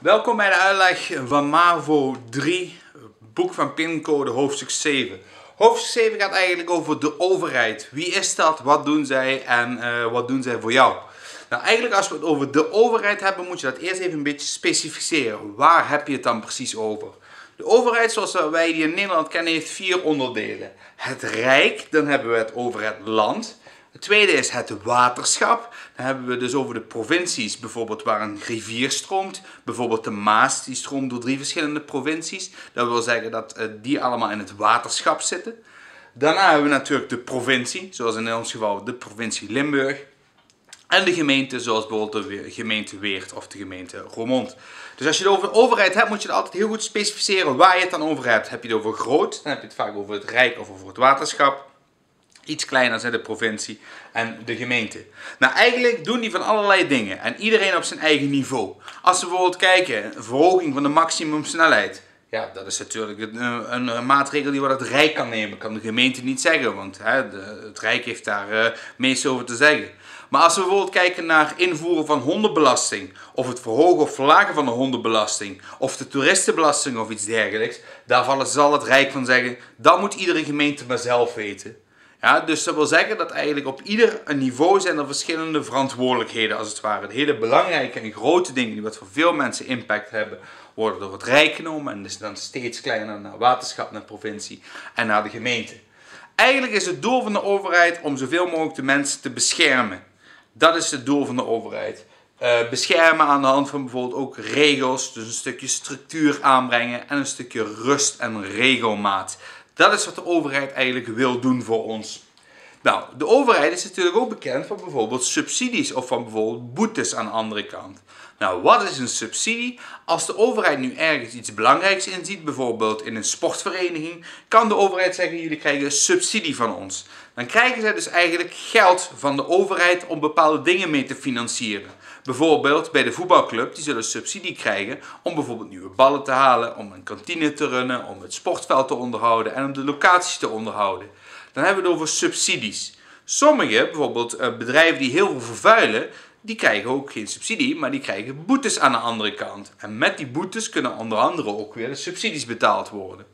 Welkom bij de uitleg van MAVO 3, boek van pincode hoofdstuk 7. Hoofdstuk 7 gaat eigenlijk over de overheid. Wie is dat, wat doen zij en wat doen zij voor jou? Nou, eigenlijk als we het over de overheid hebben, moet je dat eerst even een beetje specificeren. Waar heb je het dan precies over? De overheid zoals wij die in Nederland kennen heeft 4 onderdelen. Het Rijk, dan hebben we het over het land. Het tweede is het waterschap. Dan hebben we dus over de provincies, bijvoorbeeld waar een rivier stroomt. Bijvoorbeeld de Maas, die stroomt door 3 verschillende provincies. Dat wil zeggen dat die allemaal in het waterschap zitten. Daarna hebben we natuurlijk de provincie, zoals in ons geval de provincie Limburg. En de gemeente, zoals bijvoorbeeld de gemeente Weert of de gemeente Roermond. Dus als je het over de overheid hebt, moet je het altijd heel goed specificeren waar je het dan over hebt. Heb je het over groot, dan heb je het vaak over het Rijk of over het waterschap. Iets kleiner zijn de provincie en de gemeente. Nou, eigenlijk doen die van allerlei dingen. En iedereen op zijn eigen niveau. Als we bijvoorbeeld kijken, een verhoging van de maximumsnelheid. Ja, dat is natuurlijk een maatregel die wat het Rijk kan nemen. Kan de gemeente niet zeggen, want het Rijk heeft daar meest over te zeggen. Maar als we bijvoorbeeld kijken naar invoeren van hondenbelasting, of het verhogen of verlagen van de hondenbelasting, of de toeristenbelasting of iets dergelijks, daar zal het Rijk van zeggen, dat moet iedere gemeente maar zelf weten. Ja, dus dat wil zeggen dat eigenlijk op ieder niveau zijn er verschillende verantwoordelijkheden als het ware. De hele belangrijke en grote dingen die wat voor veel mensen impact hebben, worden door het Rijk genomen en dus dan steeds kleiner naar waterschap, naar provincie en naar de gemeente. Eigenlijk is het doel van de overheid om zoveel mogelijk de mensen te beschermen. Dat is het doel van de overheid. Beschermen aan de hand van bijvoorbeeld ook regels, dus een stukje structuur aanbrengen en een stukje rust en regelmaat. Dat is wat de overheid eigenlijk wil doen voor ons. Nou, de overheid is natuurlijk ook bekend van bijvoorbeeld subsidies of van bijvoorbeeld boetes aan de andere kant. Nou, wat is een subsidie? Als de overheid nu ergens iets belangrijks inziet, bijvoorbeeld in een sportvereniging, kan de overheid zeggen, jullie krijgen subsidie van ons. Dan krijgen zij dus eigenlijk geld van de overheid om bepaalde dingen mee te financieren. Bijvoorbeeld bij de voetbalclub, die zullen subsidie krijgen om bijvoorbeeld nieuwe ballen te halen, om een kantine te runnen, om het sportveld te onderhouden en om de locaties te onderhouden. Dan hebben we het over subsidies. Sommige, bijvoorbeeld bedrijven die heel veel vervuilen, die krijgen ook geen subsidie, maar die krijgen boetes aan de andere kant. En met die boetes kunnen onder andere ook weer de subsidies betaald worden.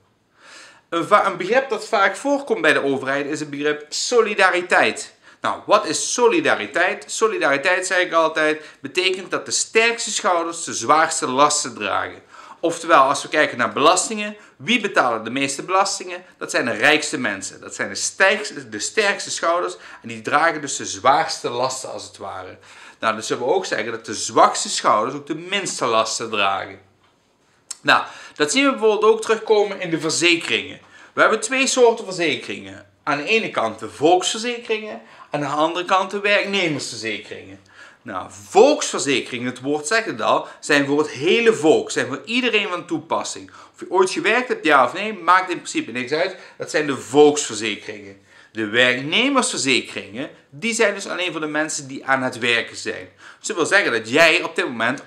Een begrip dat vaak voorkomt bij de overheid is het begrip solidariteit. Nou, wat is solidariteit? Solidariteit, zeg ik altijd, betekent dat de sterkste schouders de zwaarste lasten dragen. Oftewel, als we kijken naar belastingen, wie betalen de meeste belastingen? Dat zijn de rijkste mensen. Dat zijn de sterkste schouders en die dragen dus de zwaarste lasten als het ware. Nou, dus zullen we ook zeggen dat de zwakste schouders ook de minste lasten dragen. Nou, dat zien we bijvoorbeeld ook terugkomen in de verzekeringen. We hebben 2 soorten verzekeringen. Aan de ene kant de volksverzekeringen, aan de andere kant de werknemersverzekeringen. Nou, volksverzekeringen, het woord zegt het al, zijn voor het hele volk, zijn voor iedereen van toepassing. Of je ooit gewerkt hebt, ja of nee, maakt in principe niks uit. Dat zijn de volksverzekeringen. De werknemersverzekeringen, die zijn dus alleen voor de mensen die aan het werken zijn. Dus dat wil zeggen dat jij op dit moment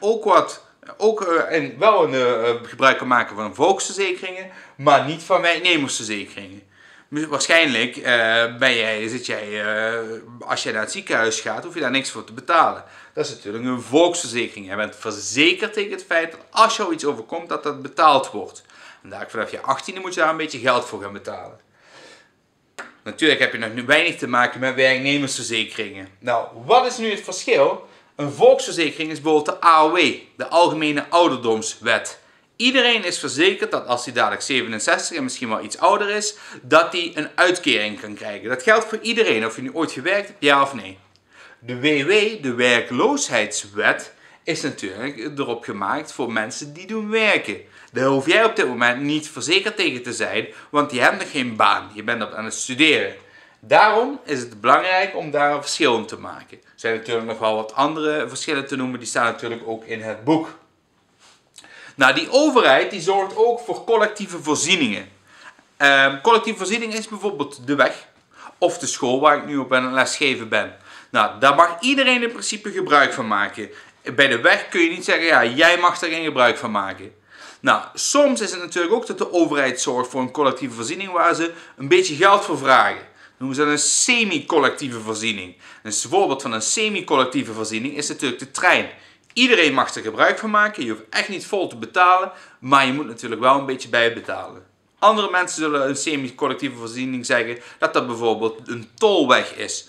wel een gebruik kan maken van volksverzekeringen, maar niet van werknemersverzekeringen. Waarschijnlijk als jij naar het ziekenhuis gaat, hoef je daar niks voor te betalen. Dat is natuurlijk een volksverzekering. Je bent verzekerd tegen het feit dat als jou iets overkomt, dat dat betaald wordt. En daar vanaf je 18e moet je daar een beetje geld voor gaan betalen. Natuurlijk heb je nog nu weinig te maken met werknemersverzekeringen. Nou, wat is nu het verschil? Een volksverzekering is bijvoorbeeld de AOW, de Algemene Ouderdomswet. Iedereen is verzekerd dat als hij dadelijk 67 en misschien wel iets ouder is, dat hij een uitkering kan krijgen. Dat geldt voor iedereen, of je nu ooit gewerkt hebt, ja of nee. De WW, de werkloosheidswet, is natuurlijk erop gemaakt voor mensen die doen werken. Daar hoef jij op dit moment niet verzekerd tegen te zijn, want je hebt nog geen baan. Je bent aan het studeren. Daarom is het belangrijk om daar een verschil in te maken. Er zijn natuurlijk nog wel wat andere verschillen te noemen, die staan natuurlijk ook in het boek. Nou, die overheid die zorgt ook voor collectieve voorzieningen. Collectieve voorziening is bijvoorbeeld de weg of de school waar ik nu op aan het lesgeven ben. Nou, daar mag iedereen in principe gebruik van maken. Bij de weg kun je niet zeggen, ja, jij mag er geen gebruik van maken. Nou, soms is het natuurlijk ook dat de overheid zorgt voor een collectieve voorziening waar ze een beetje geld voor vragen. Dan noemen ze dat een semi-collectieve voorziening. Een voorbeeld van een semi-collectieve voorziening is natuurlijk de trein. Iedereen mag er gebruik van maken. Je hoeft echt niet vol te betalen. Maar je moet natuurlijk wel een beetje bijbetalen. Andere mensen zullen een semi-collectieve voorziening zeggen dat dat bijvoorbeeld een tolweg is.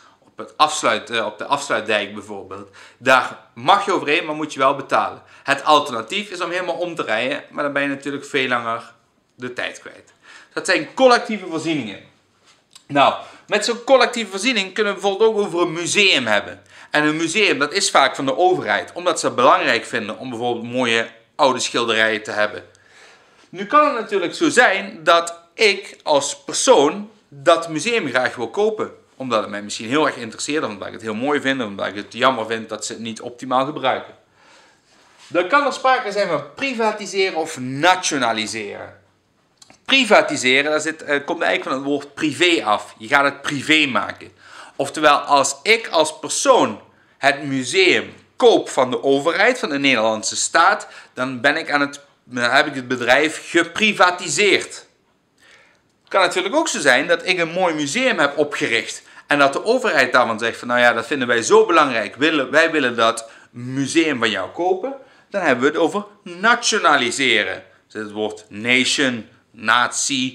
Op de afsluitdijk bijvoorbeeld. Daar mag je overheen, maar moet je wel betalen. Het alternatief is om helemaal om te rijden. Maar dan ben je natuurlijk veel langer de tijd kwijt. Dat zijn collectieve voorzieningen. Nou, met zo'n collectieve voorziening kunnen we bijvoorbeeld ook over een museum hebben. En een museum, dat is vaak van de overheid, omdat ze het belangrijk vinden om bijvoorbeeld mooie oude schilderijen te hebben. Nu kan het natuurlijk zo zijn dat ik als persoon dat museum graag wil kopen. Omdat het mij misschien heel erg interesseert, omdat ik het heel mooi vind, omdat ik het jammer vind dat ze het niet optimaal gebruiken. Dan kan er sprake zijn van privatiseren of nationaliseren. Privatiseren, dat komt eigenlijk van het woord privé af. Je gaat het privé maken. Oftewel, als ik als persoon het museum koop van de overheid, van de Nederlandse staat, dan heb ik het bedrijf geprivatiseerd. Het kan natuurlijk ook zo zijn dat ik een mooi museum heb opgericht en dat de overheid daarvan zegt van nou ja, dat vinden wij zo belangrijk, wij willen dat museum van jou kopen. Dan hebben we het over nationaliseren. Dus het woord nation, natie,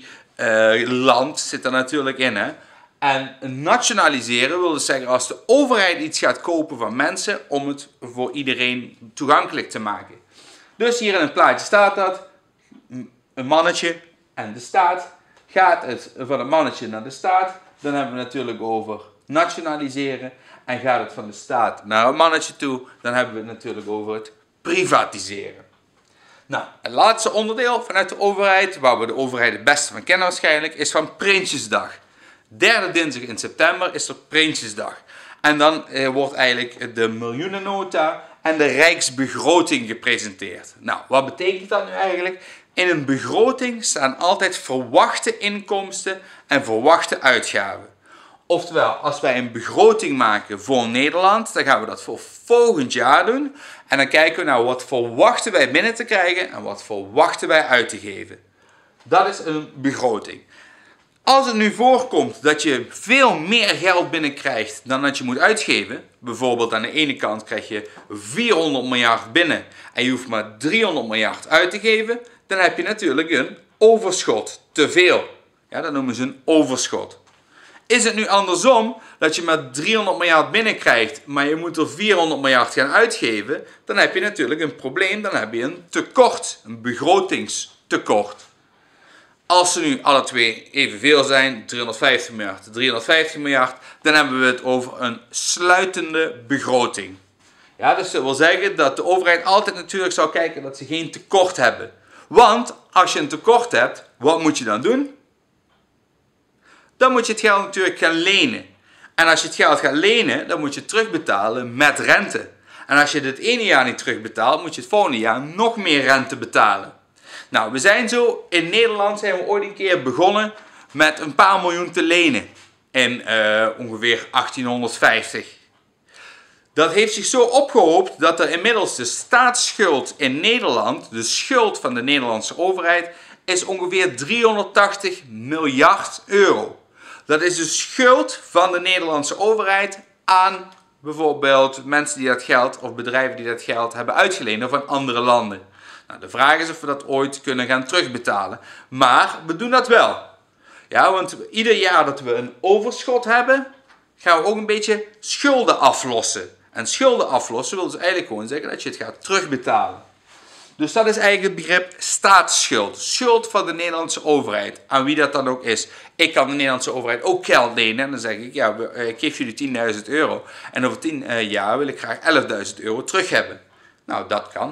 land zit er natuurlijk in. Hè? En nationaliseren wil dus zeggen als de overheid iets gaat kopen van mensen om het voor iedereen toegankelijk te maken. Dus hier in het plaatje staat dat, een mannetje en de staat. Gaat het van het mannetje naar de staat, dan hebben we het natuurlijk over nationaliseren. En gaat het van de staat naar het mannetje toe, dan hebben we het natuurlijk over het privatiseren. Nou, het laatste onderdeel vanuit de overheid, waar we de overheid het beste van kennen waarschijnlijk, is van Prinsjesdag. Derde dinsdag in september is er Prinsjesdag. En dan wordt eigenlijk de miljoenennota en de rijksbegroting gepresenteerd. Nou, wat betekent dat nu eigenlijk? In een begroting staan altijd verwachte inkomsten en verwachte uitgaven. Oftewel, als wij een begroting maken voor Nederland, dan gaan we dat voor volgend jaar doen. En dan kijken we naar wat verwachten wij binnen te krijgen en wat verwachten wij uit te geven. Dat is een begroting. Als het nu voorkomt dat je veel meer geld binnenkrijgt dan dat je moet uitgeven, bijvoorbeeld aan de ene kant krijg je 400 miljard binnen en je hoeft maar 300 miljard uit te geven, dan heb je natuurlijk een overschot, te veel. Ja, dat noemen ze een overschot. Is het nu andersom, dat je maar 300 miljard binnenkrijgt, maar je moet er 400 miljard gaan uitgeven, dan heb je natuurlijk een probleem, dan heb je een tekort, een begrotingstekort. Als ze nu alle twee evenveel zijn, 350 miljard, 350 miljard, dan hebben we het over een sluitende begroting. Ja, dus dat wil zeggen dat de overheid altijd natuurlijk zou kijken dat ze geen tekort hebben. Want als je een tekort hebt, wat moet je dan doen? Dan moet je het geld natuurlijk gaan lenen. En als je het geld gaat lenen, dan moet je het terugbetalen met rente. En als je het ene jaar niet terugbetaalt, moet je het volgende jaar nog meer rente betalen. Nou, in Nederland zijn we ooit een keer begonnen met een paar miljoen te lenen. In ongeveer 1850. Dat heeft zich zo opgehoopt dat er inmiddels de staatsschuld in Nederland, de schuld van de Nederlandse overheid, is ongeveer 380 miljard euro. Dat is de schuld van de Nederlandse overheid aan bijvoorbeeld mensen die dat geld of bedrijven die dat geld hebben uitgeleend of aan andere landen. Nou, de vraag is of we dat ooit kunnen gaan terugbetalen. Maar we doen dat wel. Ja, want ieder jaar dat we een overschot hebben, gaan we ook een beetje schulden aflossen. En schulden aflossen wil dus eigenlijk gewoon zeggen dat je het gaat terugbetalen. Dus dat is eigenlijk het begrip staatsschuld. Schuld van de Nederlandse overheid. Aan wie dat dan ook is. Ik kan de Nederlandse overheid ook geld lenen. En dan zeg ik, ja, ik geef jullie 10.000 euro. En over 10 jaar wil ik graag 11.000 euro terug hebben. Nou, dat kan.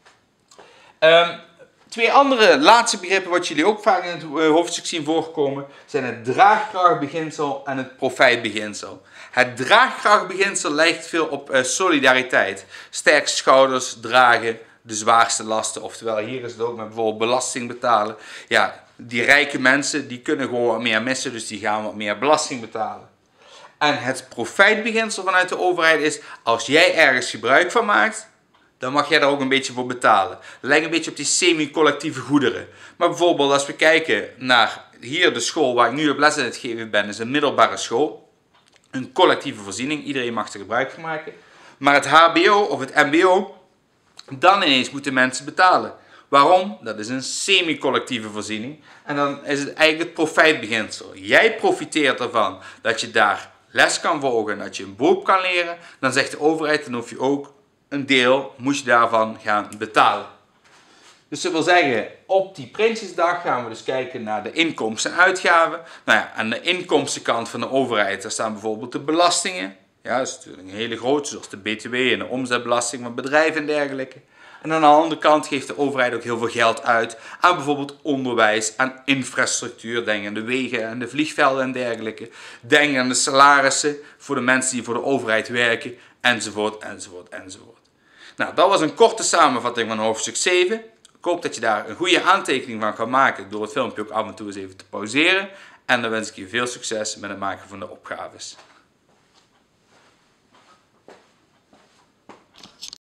Twee andere laatste begrippen wat jullie ook vaak in het hoofdstuk zien voorkomen, zijn het draagkrachtbeginsel en het profijtbeginsel. Het draagkrachtbeginsel lijkt veel op solidariteit. Sterkste schouders dragen de zwaarste lasten. Oftewel, hier is het ook met bijvoorbeeld belasting betalen. Ja, die rijke mensen die kunnen gewoon wat meer missen, dus die gaan wat meer belasting betalen. En het profijtbeginsel vanuit de overheid is, als jij ergens gebruik van maakt, dan mag jij daar ook een beetje voor betalen. Dat lijkt een beetje op die semi-collectieve goederen. Maar bijvoorbeeld als we kijken naar hier de school waar ik nu op les aan het geven ben, is een middelbare school. Een collectieve voorziening, iedereen mag er gebruik van maken. Maar het hbo of het mbo, Dan ineens moeten mensen betalen. Waarom? Dat is een semi-collectieve voorziening. En dan is het eigenlijk het profijtbeginsel. Jij profiteert ervan dat je daar les kan volgen, dat je een beroep kan leren. Dan zegt de overheid, dan hoef je ook een deel, moet je daarvan gaan betalen. Dus dat wil zeggen, op die Prinsjesdag gaan we dus kijken naar de inkomsten en uitgaven. Nou ja, aan de inkomstenkant van de overheid, daar staan bijvoorbeeld de belastingen. Ja, dat is natuurlijk een hele grote, zoals de BTW en de omzetbelasting van bedrijven en dergelijke. En aan de andere kant geeft de overheid ook heel veel geld uit aan bijvoorbeeld onderwijs, aan infrastructuur. Denk aan de wegen en de vliegvelden en dergelijke. Denk aan de salarissen voor de mensen die voor de overheid werken, enzovoort, enzovoort, enzovoort. Nou, dat was een korte samenvatting van hoofdstuk 7. Ik hoop dat je daar een goede aantekening van kan maken door het filmpje ook af en toe eens even te pauzeren. En dan wens ik je veel succes met het maken van de opgaves.